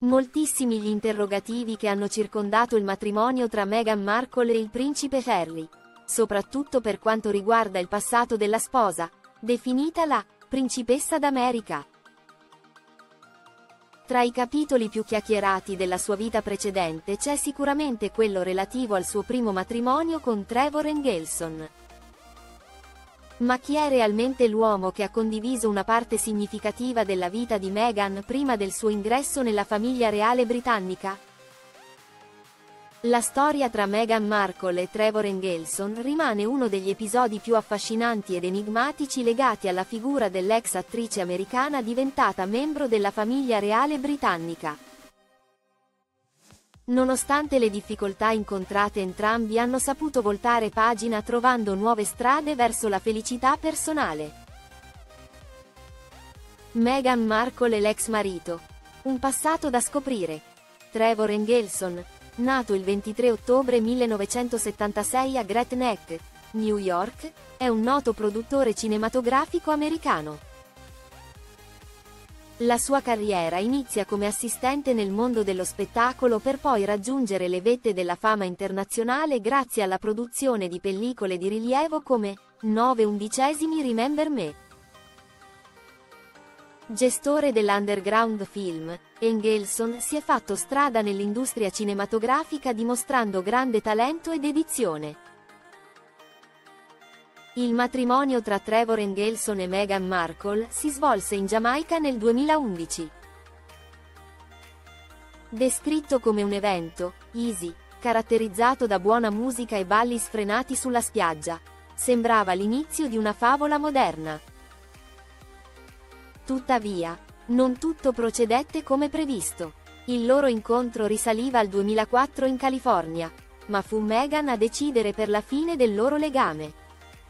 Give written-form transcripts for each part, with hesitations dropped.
Moltissimi gli interrogativi che hanno circondato il matrimonio tra Meghan Markle e il principe Harry, soprattutto per quanto riguarda il passato della sposa, definita la principessa d'America. Tra i capitoli più chiacchierati della sua vita precedente c'è sicuramente quello relativo al suo primo matrimonio con Trevor Engelson. Ma chi è realmente l'uomo che ha condiviso una parte significativa della vita di Meghan prima del suo ingresso nella famiglia reale britannica? La storia tra Meghan Markle e Trevor Engelson rimane uno degli episodi più affascinanti ed enigmatici legati alla figura dell'ex attrice americana diventata membro della famiglia reale britannica. Nonostante le difficoltà incontrate, entrambi hanno saputo voltare pagina trovando nuove strade verso la felicità personale. Meghan Markle e l'ex marito. Un passato da scoprire. Trevor Engelson, nato il 23 ottobre 1976 a Great Neck, New York, è un noto produttore cinematografico americano. La sua carriera inizia come assistente nel mondo dello spettacolo per poi raggiungere le vette della fama internazionale grazie alla produzione di pellicole di rilievo come 9/11 Remember Me. Gestore dell'underground film, Engelson si è fatto strada nell'industria cinematografica dimostrando grande talento e dedizione. Il matrimonio tra Trevor Engelson e Meghan Markle si svolse in Giamaica nel 2011. Descritto come un evento easy, caratterizzato da buona musica e balli sfrenati sulla spiaggia, sembrava l'inizio di una favola moderna. Tuttavia, non tutto procedette come previsto. Il loro incontro risaliva al 2004 in California, ma fu Meghan a decidere per la fine del loro legame.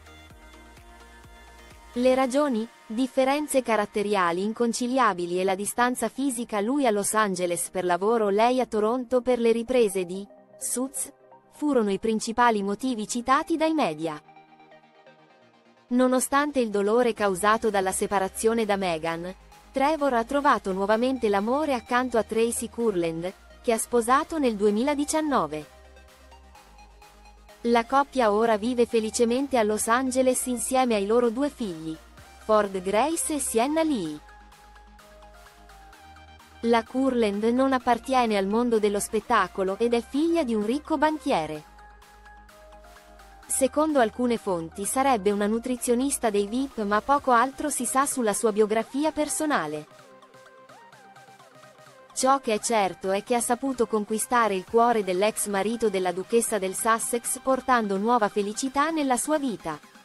Le ragioni? Differenze caratteriali inconciliabili e la distanza fisica, lui a Los Angeles per lavoro, lei a Toronto per le riprese di Suits, furono i principali motivi citati dai media. Nonostante il dolore causato dalla separazione da Meghan, Trevor ha trovato nuovamente l'amore accanto a Tracy Kurland, che ha sposato nel 2019. La coppia ora vive felicemente a Los Angeles insieme ai loro due figli, Ford Grace e Sienna Lee. La Kurland non appartiene al mondo dello spettacolo ed è figlia di un ricco banchiere. Secondo alcune fonti sarebbe una nutrizionista dei VIP, ma poco altro si sa sulla sua biografia personale. Ciò che è certo è che ha saputo conquistare il cuore dell'ex marito della duchessa del Sussex portando nuova felicità nella sua vita.